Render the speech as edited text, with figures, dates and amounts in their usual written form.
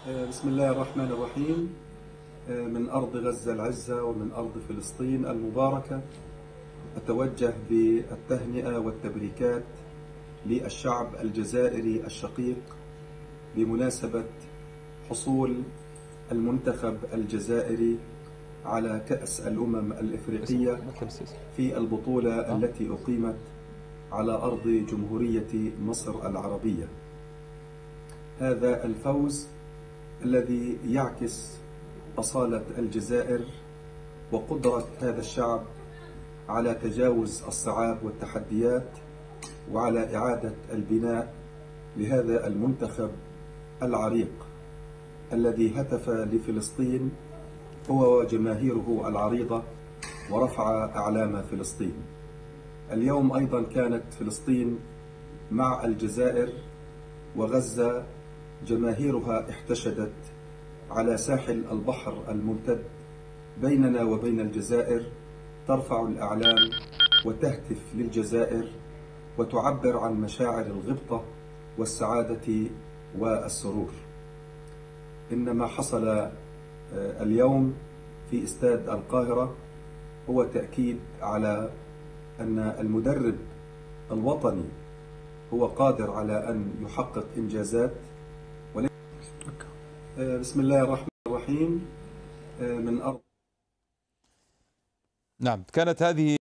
بسم الله الرحمن الرحيم. من أرض غزة العزة ومن أرض فلسطين المباركة، أتوجه بالتهنئة والتبريكات للشعب الجزائري الشقيق بمناسبة حصول المنتخب الجزائري على كأس الأمم الإفريقية في البطولة التي أقيمت على أرض جمهورية مصر العربية. هذا الفوز الذي يعكس أصالة الجزائر وقدرة هذا الشعب على تجاوز الصعاب والتحديات وعلى إعادة البناء لهذا المنتخب العريق الذي هتف لفلسطين هو وجماهيره العريضة ورفع أعلام فلسطين. اليوم أيضا كانت فلسطين مع الجزائر، وغزة جماهيرها احتشدت على ساحل البحر الممتد بيننا وبين الجزائر، ترفع الأعلام وتهتف للجزائر وتعبر عن مشاعر الغبطة والسعادة والسرور. إن ما حصل اليوم في استاد القاهرة هو تأكيد على أن المدرب الوطني هو قادر على أن يحقق إنجازات. بسم الله الرحمن الرحيم. من أرض نعم، كانت هذه